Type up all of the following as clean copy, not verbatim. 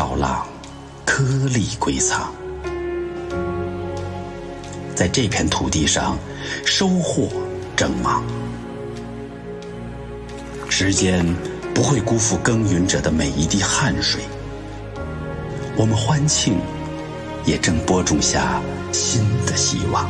潮浪，颗粒归藏。在这片土地上，收获正忙。时间不会辜负耕耘者的每一滴汗水。我们欢庆，也正播种下新的希望。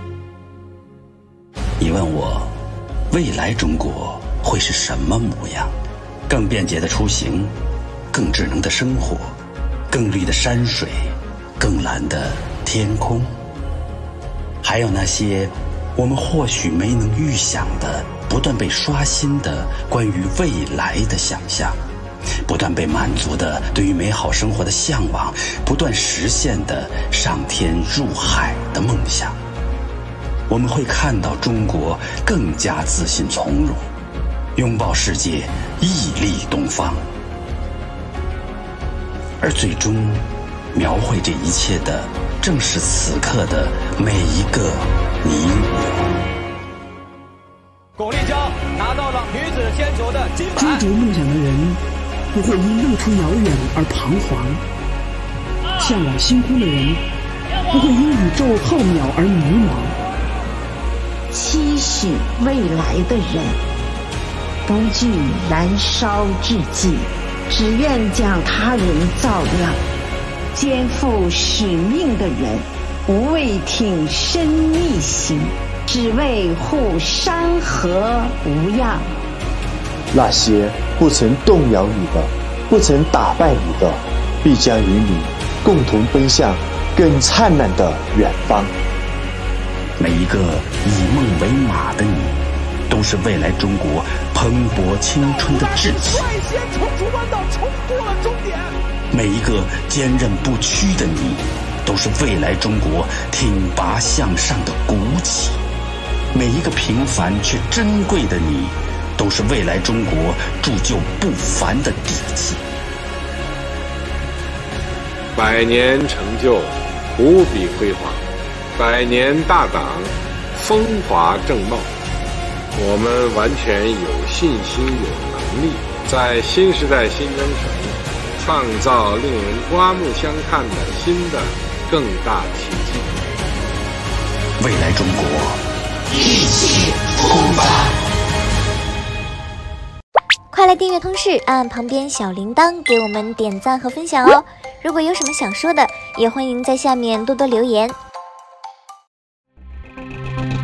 你问我，未来中国会是什么模样？更便捷的出行，更智能的生活，更绿的山水，更蓝的天空。还有那些我们或许没能预想的，不断被刷新的关于未来的想象，不断被满足的对于美好生活的向往，不断实现的上天入海的梦想。我们会看到中国更加自信从容，拥抱世界，屹立东方。而最终描绘这一切的，正是此刻的每一个你我。 巩立姣拿到了女子铅球的金牌。 追逐梦想的人不会因路途遥远而彷徨，向往星空的人不会因宇宙浩渺而迷茫。 期许未来的人不惧燃烧之际，只愿将他人照亮。肩负使命的人不为挺身逆行，只为护山河无恙。 那些不曾动摇你的，不曾打败你的，必将与你共同奔向更灿烂的远方。 每一个以梦为马的你，都是未来中国蓬勃青春的志气。 率先冲出弯道，冲过了终点。 每一个坚韧不屈的你，都是未来中国挺拔向上的鼓起。每一个平凡却珍贵的你，都是未来中国铸就不凡的底气。 百年成就，无比辉煌；百年大党，风华正茂。我们完全有信心、有能力，在新时代新征程创造令人刮目相看的新的更大奇迹。 未来中国，一起出发！ 快来订阅通识，按旁边小铃铛给我们点赞和分享哦！如果有什么想说的，也欢迎在下面多多留言。